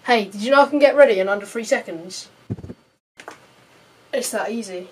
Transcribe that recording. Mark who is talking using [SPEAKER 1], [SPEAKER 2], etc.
[SPEAKER 1] Hey, did you know I can get ready in under 3 seconds? It's that easy.